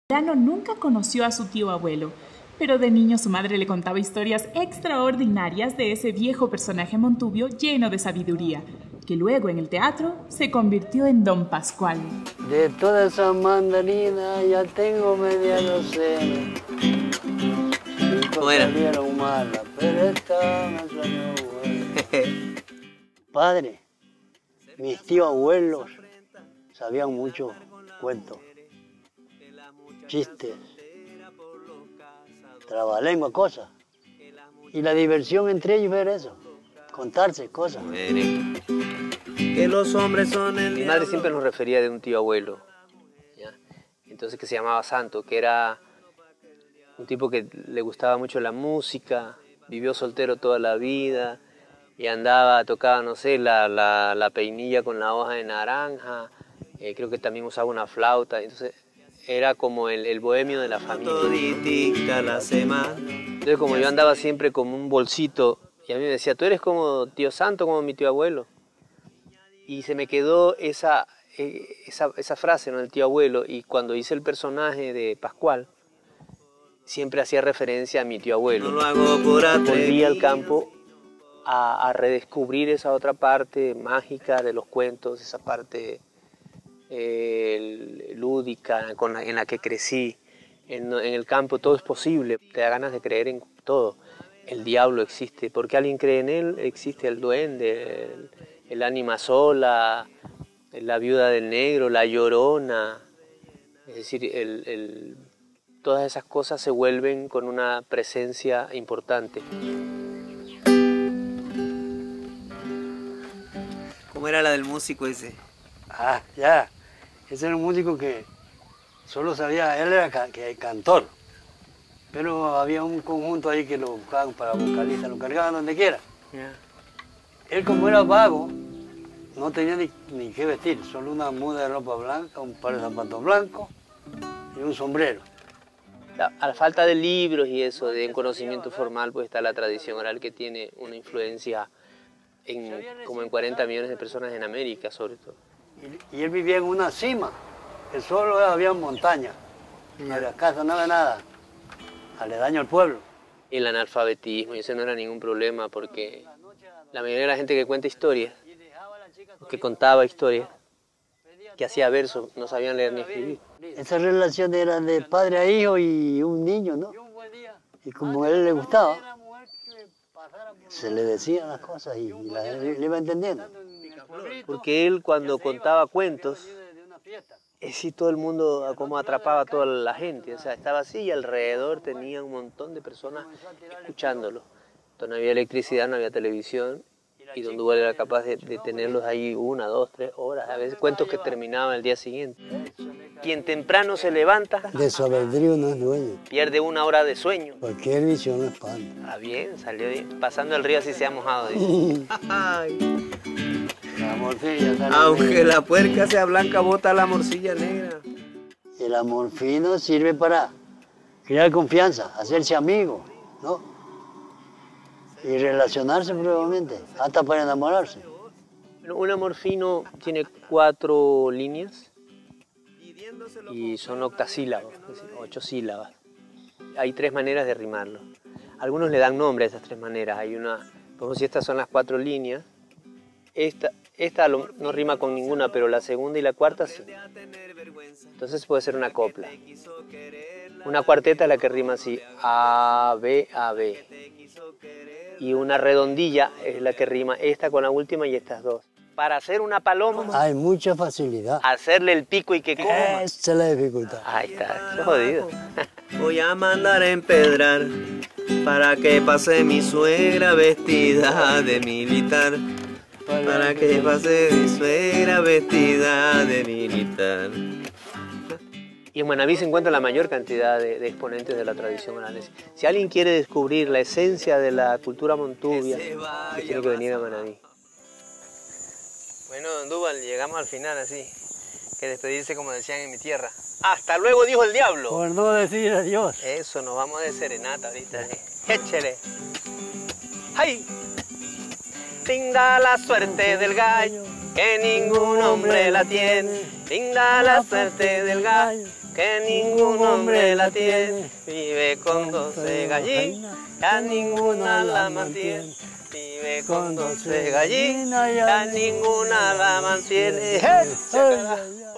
Zamorano nunca conoció a su tío abuelo, pero de niño su madre le contaba historias extraordinarias de ese viejo personaje montubio lleno de sabiduría, que luego en el teatro se convirtió en Don Pascual. De todas esas mandarinas ya tengo media docena. ¿Cómo era? Salieron malas, pero esta me salió buena. Padre, mis tíos abuelos sabían mucho cuentos, chistes, trabalengua, cosas. Y la diversión entre ellos era eso, contarse cosas. Que los hombres son el Mi madre siempre nos refería de un tío abuelo, ¿ya? Entonces, que se llamaba Santo, que era un tipo que le gustaba mucho la música, vivió soltero toda la vida y andaba, tocaba, no sé, la peinilla con la hoja de naranja, creo que también usaba una flauta, entonces era como el bohemio de la familia. Entonces, como yo andaba siempre con un bolsito, y a mí me decía, tú eres como tío Santo, como mi tío abuelo. Y se me quedó esa frase, ¿no?, del tío abuelo, y cuando hice el personaje de Pascual, siempre hacía referencia a mi tío abuelo. No lo hago por Volví al campo a redescubrir esa otra parte mágica de los cuentos, esa parte lúdica en la que crecí. En el campo todo es posible, te da ganas de creer en todo. El diablo existe, porque alguien cree en él, existe el duende, el ánima sola, la viuda del negro, la llorona. Es decir, todas esas cosas se vuelven con una presencia importante. ¿Cómo era la del músico ese? Ah, ya. Ese era un músico que solo sabía, él era cantor. Pero había un conjunto ahí que lo buscaban para vocalista, lo cargaban donde quiera. Yeah. Él, como era vago, no tenía ni qué vestir, solo una muda de ropa blanca, un par de zapatos blancos y un sombrero. A la falta de libros y eso, de un conocimiento formal, pues está la tradición oral, que tiene una influencia como en 40 millones de personas en América, sobre todo. Y él vivía en una cima, que solo había montaña, no había casa, no había nada, aledaño al pueblo. El analfabetismo, y ese no era ningún problema, porque la mayoría de la gente que cuenta historias, que contaba historias, que hacía versos, no sabían leer ni escribir. Esa relación era de padre a hijo y un niño, ¿no? Y como a él le gustaba, se le decían las cosas y la gente le iba entendiendo. Porque él, cuando contaba cuentos, sí, todo el mundo como atrapaba a toda la gente, o sea, estaba así y alrededor tenía un montón de personas escuchándolo. Entonces no había electricidad, no había televisión, y Don Duval era capaz de tenerlos ahí 1, 2, 3 horas, a veces cuentos que terminaban el día siguiente. Quien temprano se levanta, De su albedrío no es dueño. pierde 1 hora de sueño. Cualquier visión lo espanta. Ah, bien, salió bien. Pasando el río así se ha mojado, dice. La morcilla sale Aunque negra. la puerca sea blanca, bota la morcilla negra. El amor fino sirve para crear confianza, hacerse amigo, ¿no? Y relacionarse probablemente, hasta para enamorarse. Bueno, un amor fino tiene 4 líneas y son octasílabos, es decir, 8 sílabas. Hay 3 maneras de rimarlo. Algunos le dan nombre a esas 3 maneras. Hay una, como si estas son las 4 líneas, esta no rima con ninguna, pero la segunda y la cuarta sí. Entonces puede ser una copla. Una cuarteta es la que rima así, A, B, A, B. Y una redondilla es la que rima esta con la última y estas 2. Para hacer una paloma, Hay mucha facilidad. hacerle el pico y que coma. Esa es la dificultad. Ahí está, eso es jodido. Voy a mandar a empedrar para que pase mi suegra vestida de militar. Para que pase mi suegra vestida de militar. Y en Manabí se encuentra la mayor cantidad de exponentes de la tradición oral. Si alguien quiere descubrir la esencia de la cultura montubia, pues tiene que venir a Manabí. Bueno, Don Duval, llegamos al final así, que despedirse como decían en mi tierra. ¡Hasta luego, dijo el diablo! Por no decir adiós. Eso, nos vamos de serenata ahorita. ¡Échele! ¡Ay! Linda la suerte del gallo, que ningún hombre la tiene. Linda la suerte del gallo, que ningún hombre la tiene, vive con 12 gallinas, ya ninguna la mantiene, vive con 12 gallinas, ya ninguna la mantiene. ¡Hey!